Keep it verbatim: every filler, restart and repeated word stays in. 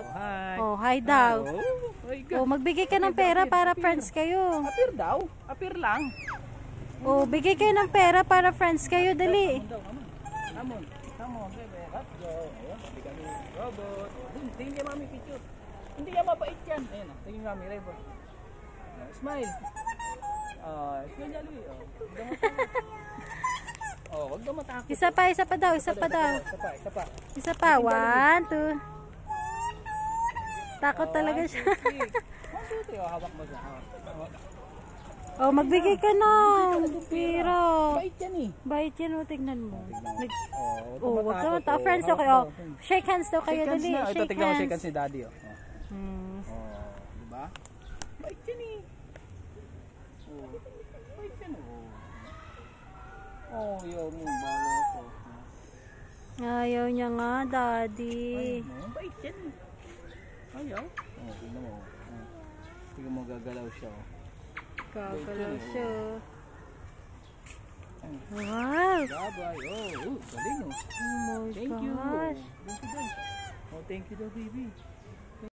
out. Hi. Oh, hi daw. Oh, my God. Oh, magbigay ka ng pera para friends kayo. Appear daw. Appear lang. Oh, bigay kayo ng pera para friends kayo, dali. Come on, come on. Come on, baby. Let's go. Ayan, hindi kami robot. Hindi niya mami picture. Hindi niya mabait yan. Ayan na, tingin mami, robot. Uh, smile. Oh, smile Jollibee. Oh, huwag daw matakot. Oh, huwag daw matakot. Isa pa, isa pa daw, isa pa daw. Isa pa, isa pa. Isa pa, one, two. Takot talaga siya. One, two, three. Oh, hawak mo siya. Hawak. Oh, magbigay ka na. Pero, Bait yan eh. bait yan, oh, tignan mo. Nag Oh, oh, wag ka mata. Friends daw kayo. Oh, shake hands daw kayo, Shake hands dali. na. Ito, Shake tignan mo shake hands. hands ni daddy. Oh. Hmm. Oh, diba? Bait yan eh. Oh, bait yan oh. Oh, yaw mo, bala ko. Ayaw niya nga, daddy. Ay, no, bait yan eh. Ayaw. Oh, tignan mo. Oh. Tignan mo, gagalaw siya oh. Gagalaw siya. Wow. Bye-bye. Oh, oh, galing oh. Oh my Thank you. gosh. Thank you daw. Oh, thank you daw, baby.